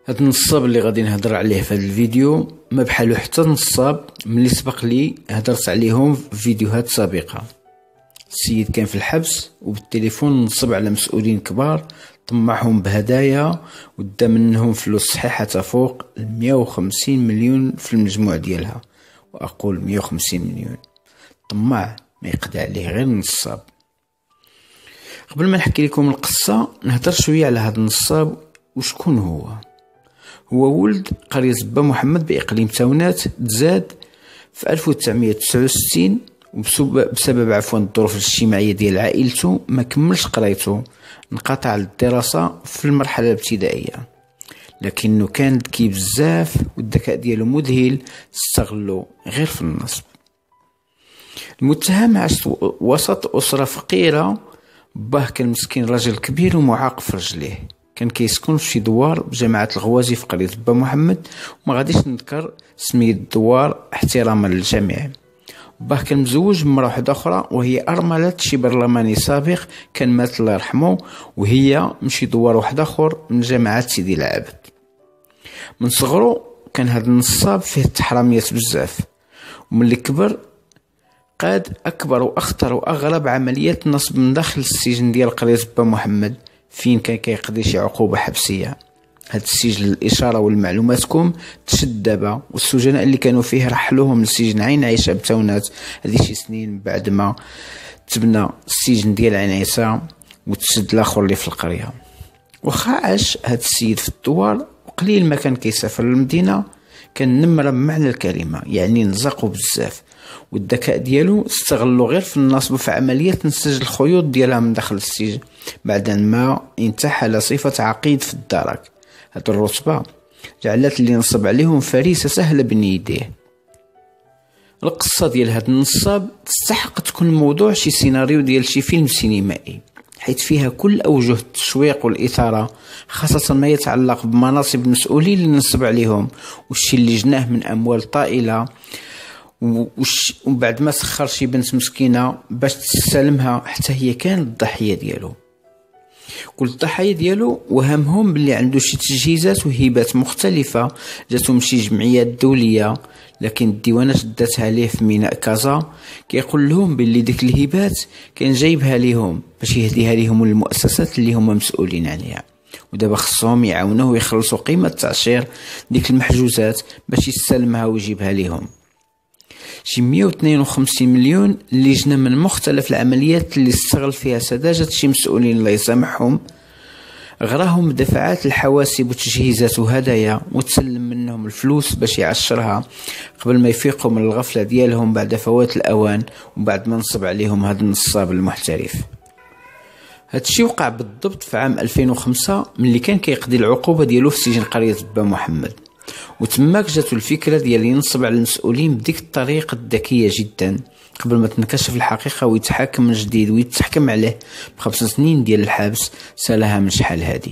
هاد النصاب اللي غادي نهضر عليه في هاد الفيديو ما بحالو حتى نصاب ملي سبق لي هضرت عليهم في فيديوهات سابقة. السيد كان في الحبس وبالتليفون نصب على مسؤولين كبار، طمعهم بهدايا ودا منهم فلوس صحيحة تفوق 150 مليون في المجموع ديالها، وأقول 150 مليون. طماع ما يقضي عليه غير النصاب. قبل ما نحكي لكم القصة نهضر شوية على هذا النصاب وشكون هو. ولد قرية با محمد بإقليم تاونات، تزاد في 1969 وبسبب الظروف الاجتماعية ديال عائلته ما كملش قرايته، انقطع الدراسة في المرحلة الابتدائية، لكنه كان ذكي بزاف والذكاء ديالو مذهل، استغلو غير في النصب. المتهم عاش وسط أسرة فقيرة، باه كان مسكين راجل كبير ومعاق في رجليه، كان كيسكن في شي دوار بجماعة الغوازي في قرية با محمد، وما غاديش نذكر سمية الدوار احتراما للجميع. باه كان مزوج بمرأة واحدة أخرى وهي أرملة شي برلماني سابق كان مات الله يرحمه، وهي من شي دوار واحد آخر من جماعة سيدي العابد. من صغرو كان هذا النصاب فيه التحراميات بزاف، وملي كبر قاد أكبر وأخطر وأغرب عمليات نصب من داخل السجن ديال قرية با محمد، فين كان كيقضي شي عقوبة حبسية. هاد السجن للإشارة والمعلوماتكم تشد دابا، والسجناء اللي كانوا فيه رحلوهم لسجن عين عيسى بتاونات هذه شي سنين بعد ما تبنى السجن ديال عين عيسى وتسد الاخر اللي في القرية. وخا عاش هاد السيد في الدوار وقليل ما كان كيسافر للمدينة، كان نمرة بمعنى الكلمة، يعني نزقو بزاف، والذكاء ديالو استغلو غير في النصب في عملية نسج الخيوط ديالها من داخل السجن بعد ما انتحل صفة عقيد في الدرك. هاد الرتبة جعلت اللي نصب عليهم فريسة سهلة بين يديه. القصة ديال هاد النصاب تستحق تكون موضوع شي سيناريو ديال شي فيلم سينمائي، حيث فيها كل أوجه التشويق والإثارة، خاصة ما يتعلق بمناصب المسؤولين اللي نصب عليهم والشي اللي جناه من أموال طائلة، وبعد ما سخر شي بنت مسكينة باش تستلمها حتى هي كانت الضحية ديالو. كل الضحايا ديالو وهمهم باللي عنده شي تجهيزات وهبات مختلفة جاتهم من شي جمعيات دولية، لكن الديوانات داتها ليه في ميناء كازا، كيقول لهم باللي ديك الهبات كان جايبها ليهم باش يهديها ليهم المؤسسات اللي هما مسؤولين عليها، ودابا خصهم يعاونوه ويخلصوا قيمة تعشير ديك المحجوزات باش يستلمها ويجيبها ليهم. شي 152 مليون اللي جنا من مختلف العمليات اللي استغل فيها سذاجة شي مسؤولين الله يسامحهم، غراهم دفعات الحواسب وتجهيزات وهدايا، وتسلم منهم الفلوس باش يعشرها قبل ما يفيقوا من الغفلة ديالهم بعد فوات الأوان، وبعد ما نصب عليهم هذا النصاب المحترف. هاد الشي وقع بالضبط في عام 2005 ملي كان كيقضي العقوبة ديالو في سجن قرية با محمد، وتماك جاتو الفكرة ديال ينصب على المسؤولين بديك الطريقة الذكية جدا قبل ما تنكشف الحقيقة ويتحاكم من جديد ويتحكم عليه ب5 سنين ديال الحبس سالها من شحال هادي.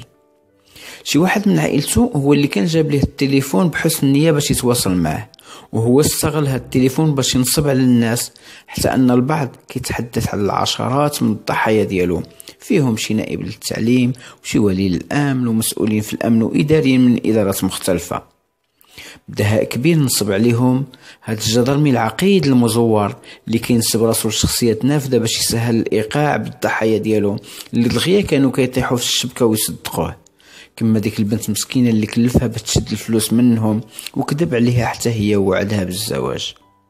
شي واحد من عائلته هو اللي كان جاب ليه التليفون بحسن النية باش يتواصل معه، وهو استغل هاد التليفون باش ينصب على الناس، حتى ان البعض كيتحدث على العشرات من الضحايا ديالو، فيهم شي نائب للتعليم وشي ولي الامن ومسؤولين في الامن واداريين من ادارات مختلفة. بدهاء كبير نصب عليهم هاد الجدرمي العقيد المزور اللي كينسب راسو لشخصيات نافذة باش يسهل الايقاع بالضحايا ديالو اللي دغيا كانوا كيطيحوا في الشبكة ويصدقوه، كما ديك البنت مسكينة اللي كلفها باش تشد الفلوس منهم وكذب عليها حتى هي ووعدها بالزواج.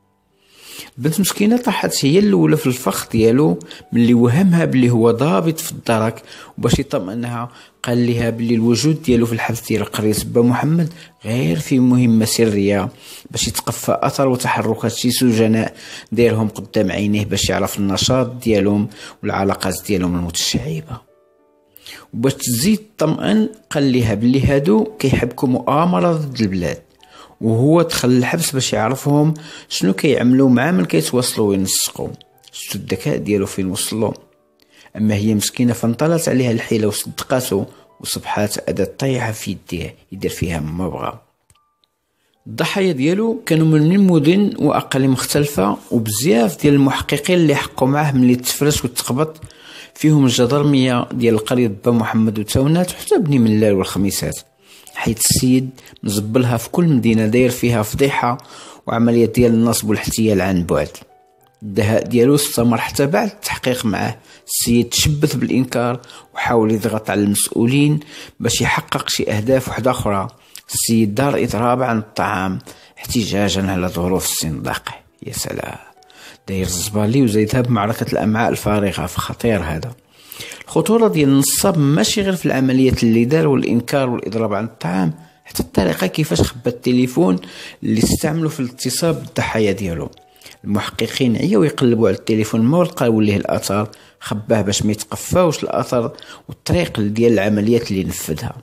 البنت مسكينة طاحت هي الاولى في الفخ ديالو ملي وهمها بلي هو ضابط في الدرك، وباش يطمئنها قال لها بلي الوجود ديالو في الحبس ديال قرية با محمد غير في مهمة سرية باش يتقفى اثر وتحركات شي سجناء دايرهم قدام عينيه باش يعرف النشاط ديالهم والعلاقات ديالهم المتشعبة. وباش تزيد طمئن قال لها بلي هادو كيحبكوا مؤامرة ضد البلاد، وهو دخل الحبس باش يعرفهم شنو كيعملوا معاه من كيتواصلوا وينسقوا. شتو الذكاء ديالو فين وصلوا. اما هي مسكينه فانطلت عليها الحيله وصدقاته، وصبحات اداه طيحه في يديه يدير فيها ما بغى. الضحايا ديالو كانوا من المدن واقاليم مختلفه، وبزاف ديال المحققين اللي حقوا معاه ملي تفرس وتقبط، فيهم الجدرميه ديال القريه با محمد وتاونات وحتى بني ملال والخميسات، حيت السيد مزبلها في كل مدينة داير فيها فضيحة وعملية ديال النصب والاحتيال عن بعد. الدهاء ديالو استمر حتى بعد التحقيق معه. السيد تشبث بالإنكار وحاول يضغط على المسؤولين باش يحقق شي أهداف وحدة أخرى. السيد دار إضراب عن الطعام احتجاجا على ظروف استنضاقه. يا سلام، داير الزبالي وزيدها بمعركة الأمعاء الفارغة. خطير هذا. الخطورة ديال النصاب ماشي غير في العمليات اللي دار والإنكار والإضراب عن الطعام، حتى الطريقة كيفاش خبى التليفون اللي استعملوا في الاغتصاب بالضحايا ديالو. المحققين عياو يقلبوا على التليفون ما لقاو ليه الأثر، خباه باش ما يتقفاوش الأثر والطريق ديال العمليات اللي نفذها.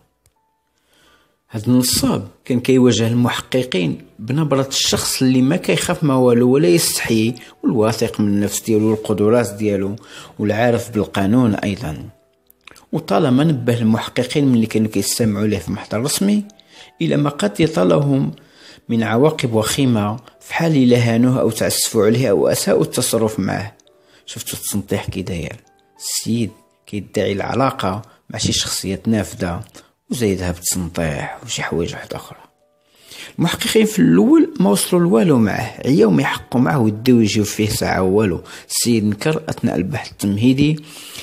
هذا النصاب كان كيواجه المحققين بنبرة الشخص اللي ما كيخاف ما والو ولا يستحي، والواثق من النفس ديالو والقدرات ديالو والعارف بالقانون أيضا. وطالما نبه المحققين من اللي كانوا كيستمعوا له في محضر رسمي إلى ما قد يطالهم من عواقب وخيمة في حال إلا هانوه أو تعسفوا عليه أو أساءوا التصرف معه. شفتوا التنطيح كي داير؟ السيد كيدعي العلاقة مع شي شخصيات نافذة وزايدها بالتنطيح وشي حوايج واحدة أخرى. المحققين في الأول ما وصلوا لوالو معه، عياو ما يحقوا معه ويديو يجيو فيه ساعة والو. السيد نكر أثناء البحث التمهيدي،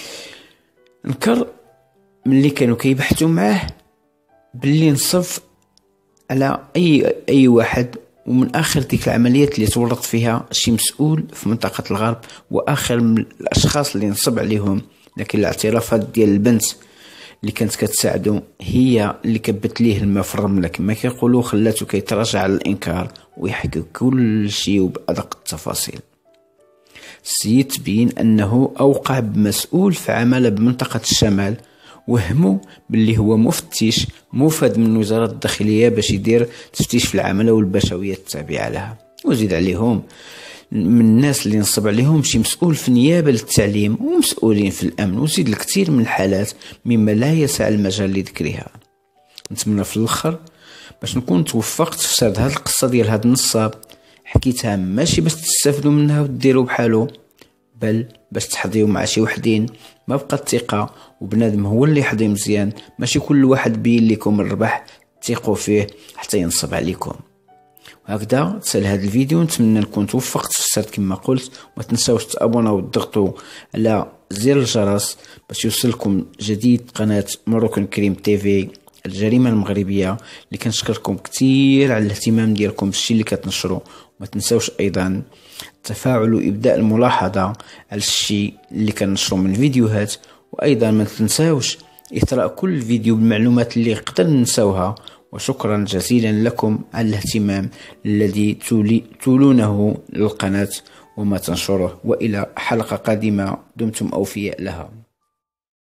نكر ملي كانوا كيبحثوا معه باللي نصف على أي واحد، ومن آخر ديك العمليات اللي تورط فيها شي مسؤول في منطقة الغرب، وآخر من الأشخاص اللي نصب عليهم. لكن الاعترافات ديال البنت اللي كانت كتساعده هي اللي كبت ليه الماء في الرملة كما كيقولوا، خلاته كيتراجع على الإنكار ويحكي كل شيء وبأدق التفاصيل. السيد تبين أنه أوقع بمسؤول في عمله بمنطقة الشمال، وهموا باللي هو مفتش موفد من وزارة الداخلية باش يدير تفتيش في العملة والبشوية التابعة لها. وزيد عليهم من الناس اللي نصب عليهم شي مسؤول في نيابة للتعليم ومسؤولين في الأمن، وزيد الكثير من الحالات مما لا يسع المجال لذكرها. نتمنى في الأخر باش نكون توفقت في سرد هذه القصة ديال هذا النصاب. حكيتها ماشي باش تستافدوا منها وتديروا بحالو، بل باش تحضيو مع شي وحدين ما بقى الثقة، وبنادم هو اللي يحضي مزيان، ماشي كل واحد بين لكم الربح تثقوا فيه حتى ينصب عليكم. وهكذا تسال هذا الفيديو. نتمنى نكون توفقت في السرد كما قلت. ما تنساوش تابوناو وتضغطوا على زر الجرس باش يوصلكم جديد قناة مروكن كريم تيفي، الجريمة المغربية، اللي كنشكركم كثير على الاهتمام ديالكم بالشيء اللي كتنشروا. ما تنساوش ايضا التفاعل وابداء الملاحظة على الشيء اللي كنشروا من فيديوهات. وايضا ما تنساوش اثراء كل فيديو بالمعلومات اللي قدر ننسوها. وشكرا جزيلا لكم على الاهتمام الذي تولونه للقناة وما تنشره. وإلى حلقة قادمة، دمتم أوفياء لها.